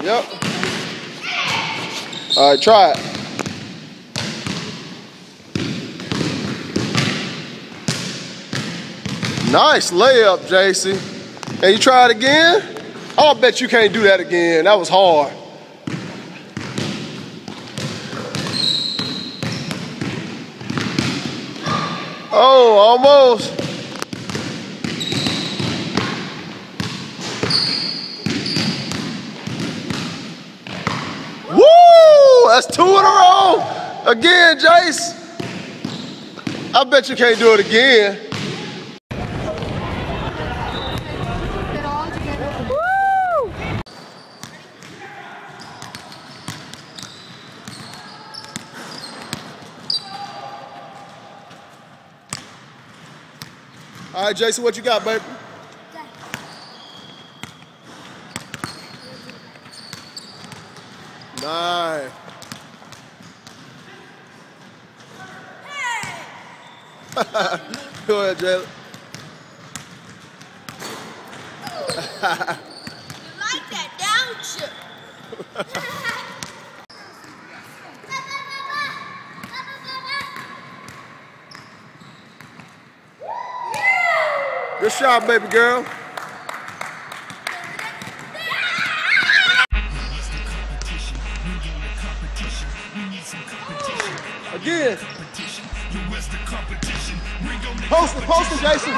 Yep. All right, try it. Nice layup, Jacy. And you try it again? Oh, I bet you can't do that again. That was hard. Oh, almost. Woo! That's 2 in a row. Again, Jace. I bet you can't do it again. All right, Jason, what you got, baby? Nice. Go ahead, Jalen. You like that, don't you? Good shot, baby girl. Again. Post it, Jason.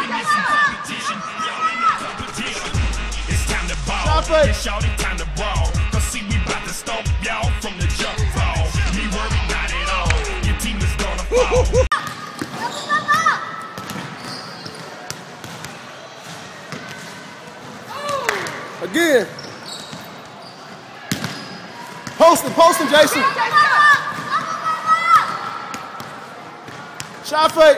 It's time to ball. Shawty time to brawl. Cause see we about to stomp y'all from the jump ball. Me worried about it all. Your team is gonna fall. Again. Post him, Jason. Shot fake.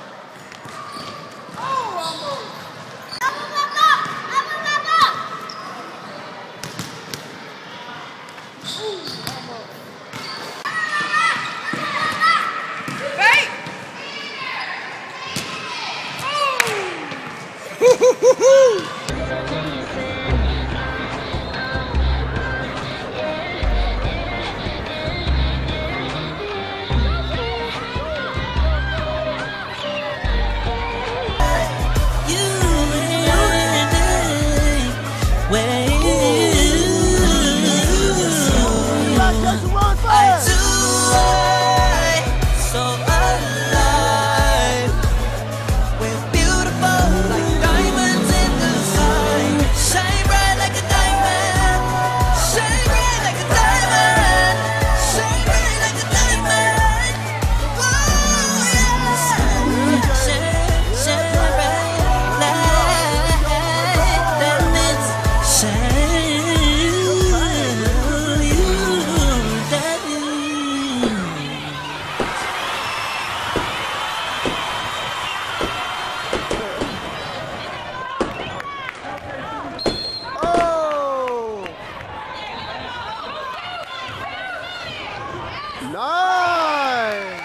Nice!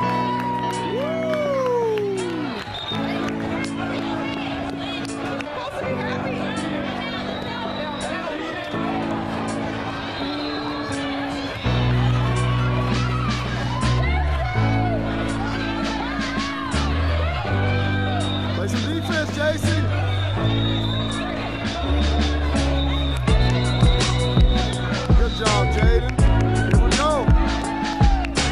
Play some defense, Jacy. Good job, Jaden. Here we go.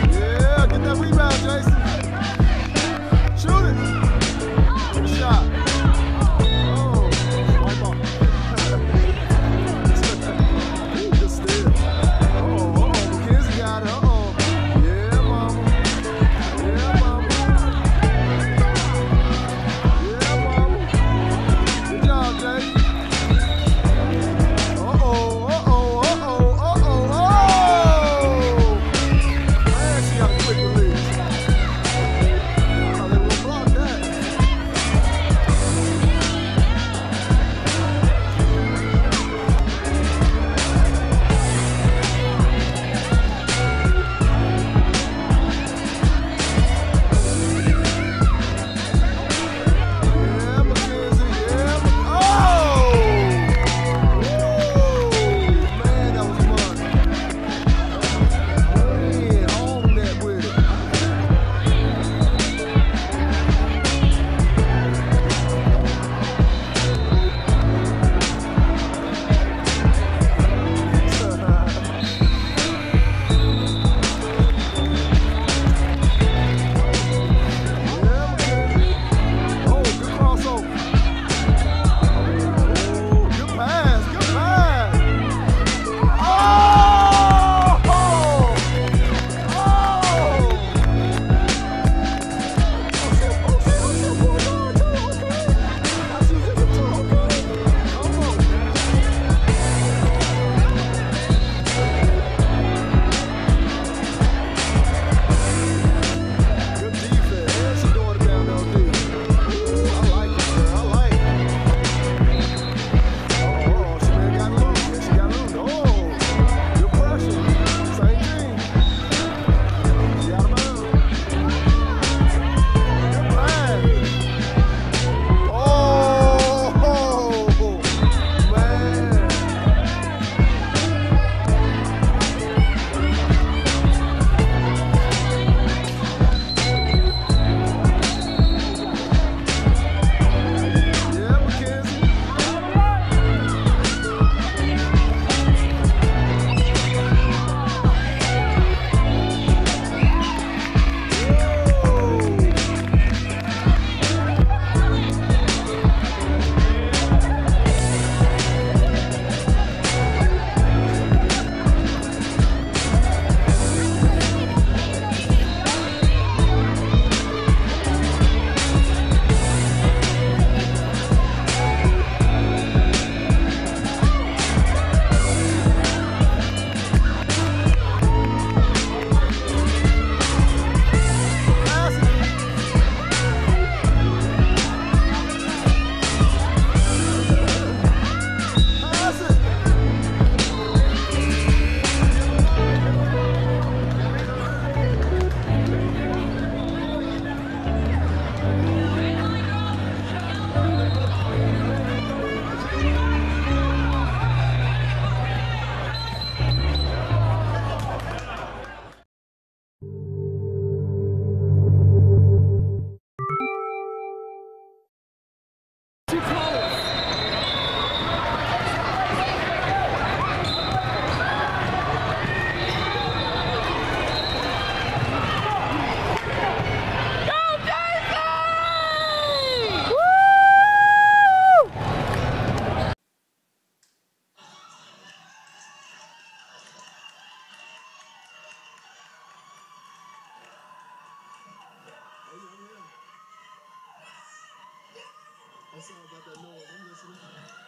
That's all about that noise. I'm listening.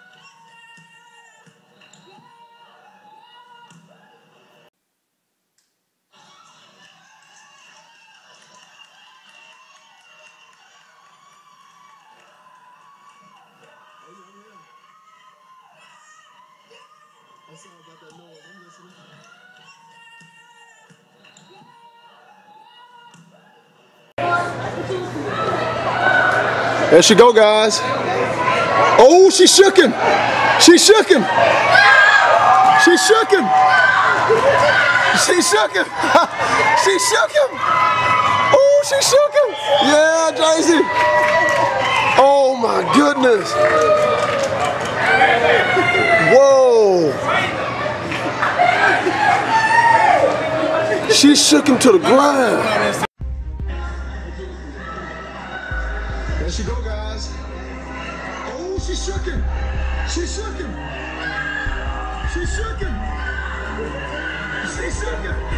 That's all about that noise. I'm listening. There she go, guys. Oh, she shook him. She shook him. She shook him. She shook him. She shook him. Oh, she shook him. Yeah, Jacy. Oh my goodness. Whoa. She shook him to the ground. There she go, guys. Oh, she shook him. She shook him. She shook him. She shook him.